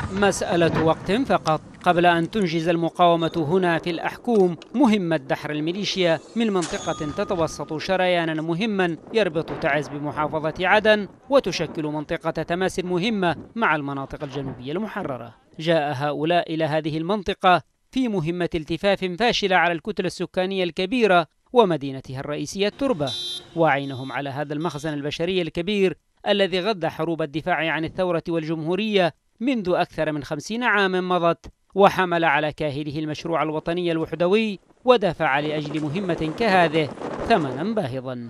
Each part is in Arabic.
مسألة وقت فقط قبل أن تنجز المقاومة هنا في الأحكوم مهمة دحر الميليشيا من منطقة تتوسط شريانا مهما يربط تعز بمحافظة عدن وتشكل منطقة تماس مهمة مع المناطق الجنوبية المحررة. جاء هؤلاء إلى هذه المنطقة في مهمة التفاف فاشلة على الكتلة السكانية الكبيرة ومدينتها الرئيسية تربة، وعينهم على هذا المخزن البشري الكبير الذي غذى حروب الدفاع عن الثورة والجمهورية منذ أكثر من 50 عاما مضت، وحمل على كاهله المشروع الوطني الوحدوي ودفع لأجل مهمة كهذه ثمنا باهظا.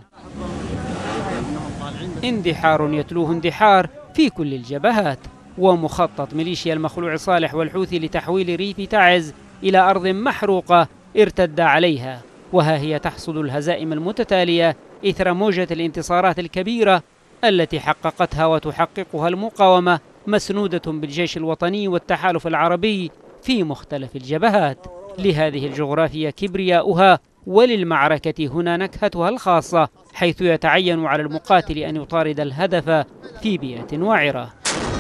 اندحار يتلوه اندحار في كل الجبهات، ومخطط ميليشيا المخلوع صالح والحوثي لتحويل ريف تعز إلى أرض محروقة ارتد عليها، وها هي تحصد الهزائم المتتالية إثر موجة الانتصارات الكبيرة التي حققتها وتحققها المقاومة مسنودة بالجيش الوطني والتحالف العربي في مختلف الجبهات. لهذه الجغرافيا كبرياؤها، وللمعركة هنا نكهتها الخاصة، حيث يتعين على المقاتل أن يطارد الهدف في بيئة وعرة.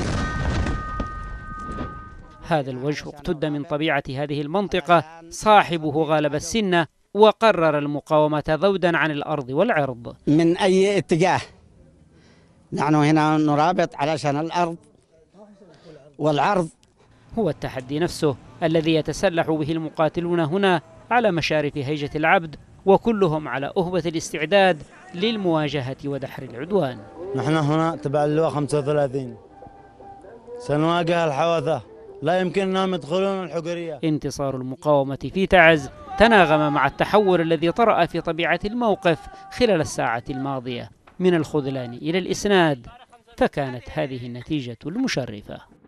هذا الوجه اقتد من طبيعة هذه المنطقة صاحبه غالب السنة، وقرر المقاومة ذودا عن الأرض والعرض. من أي اتجاه نحن هنا نرابط علشان الأرض والعرض. هو التحدي نفسه الذي يتسلح به المقاتلون هنا على مشارف هيجة العبد، وكلهم على أهبة الاستعداد للمواجهة ودحر العدوان. نحن هنا تبع اللواء 35 سنواجه الحوثة، لا يمكننا يدخلون الحقرية. انتصار المقاومة في تعز تناغم مع التحول الذي طرأ في طبيعة الموقف خلال الساعة الماضية من الخذلان إلى الإسناد، فكانت هذه النتيجة المشرفة.